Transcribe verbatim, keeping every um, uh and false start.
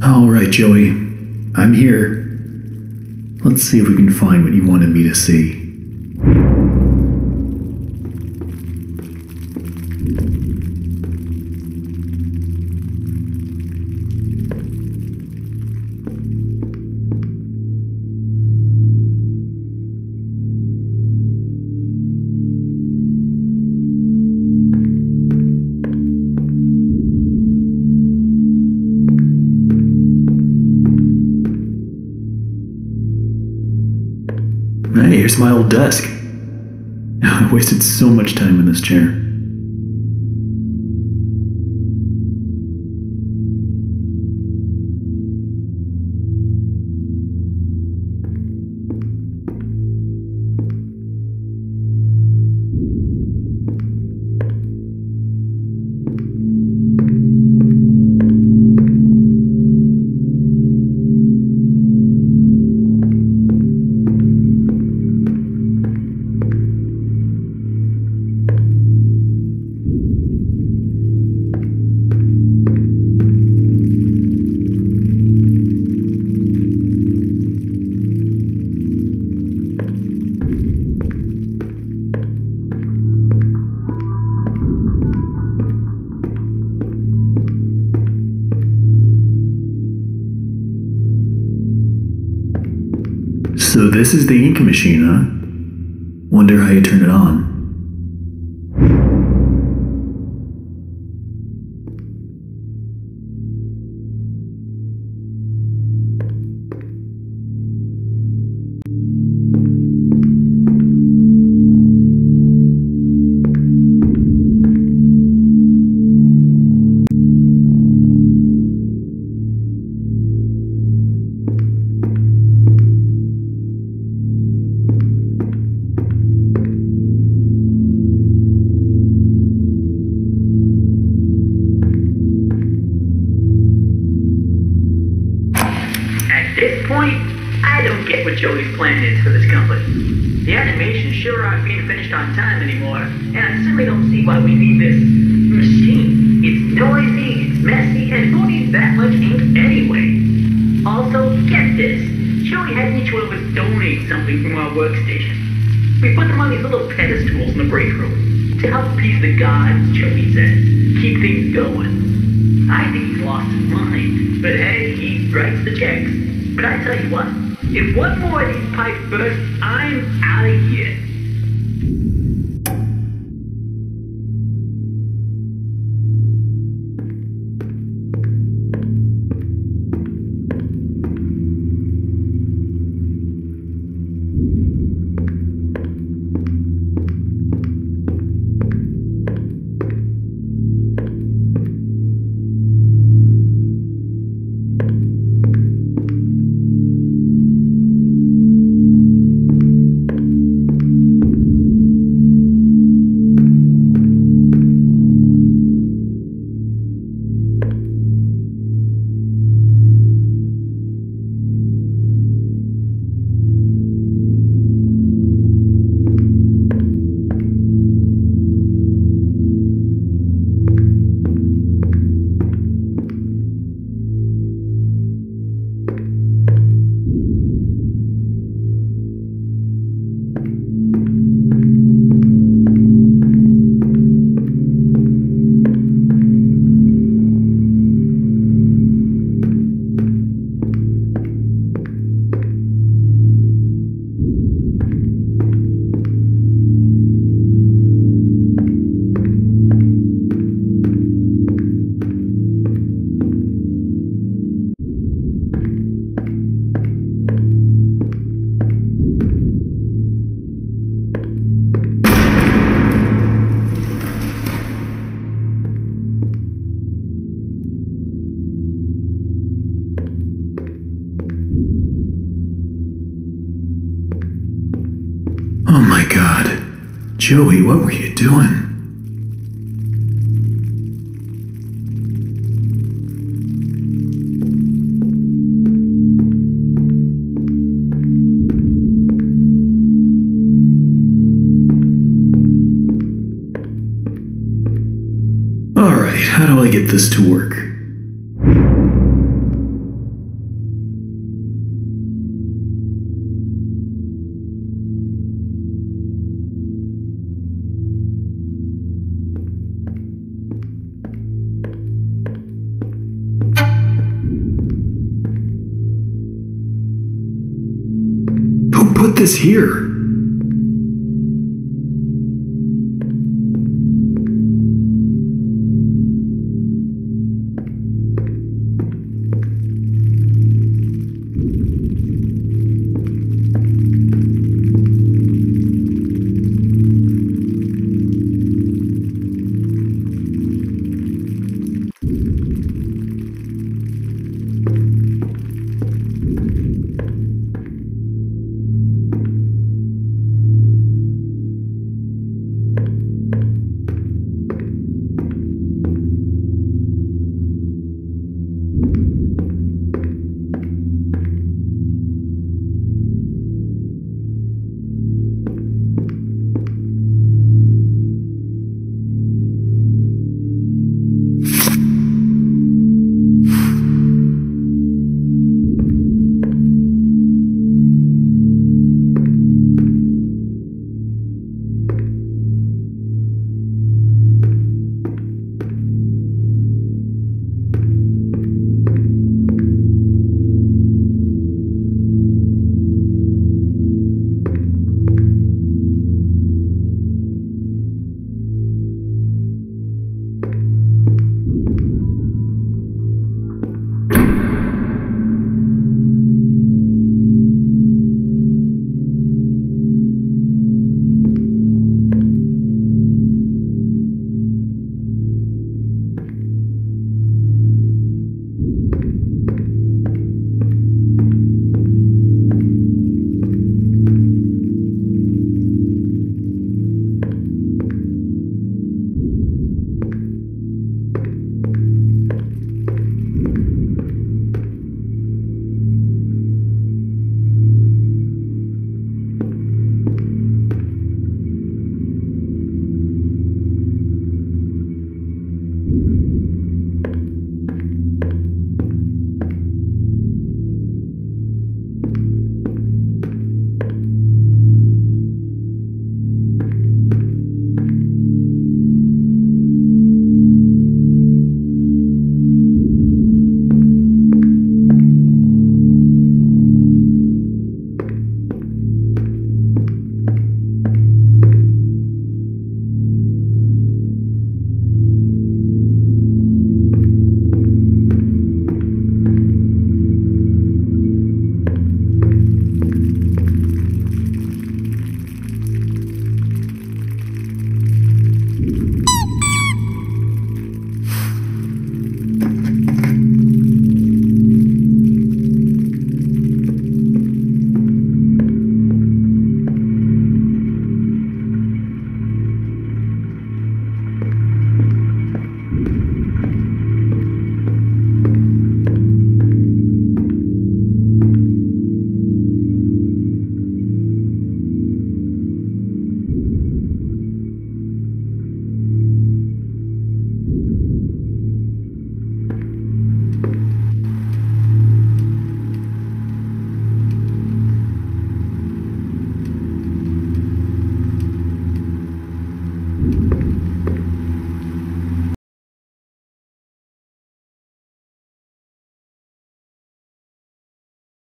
Alright, Joey. I'm here. Let's see if we can find what you wanted me to see. Hey, here's my old desk. I wasted so much time in this chair. So this is the ink machine, huh? Wonder how you turn it on. I don't get what Joey's plan is for this company. The animations sure aren't being finished on time anymore, and I simply don't see why we need this machine. It's noisy, it's messy, and who needs that much ink anyway? Also, get this. Joey had each one of us donate something from our workstation. We put them on these little pedestals in the break room to help appease the gods, Joey says. Keep things going. I think he's lost his mind, but hey, he writes the checks. But I tell you what, if one more of these pipes burst, I'm out of here. Oh my god. Joey, what were you doing? Alright, how do I get this to work? put this here?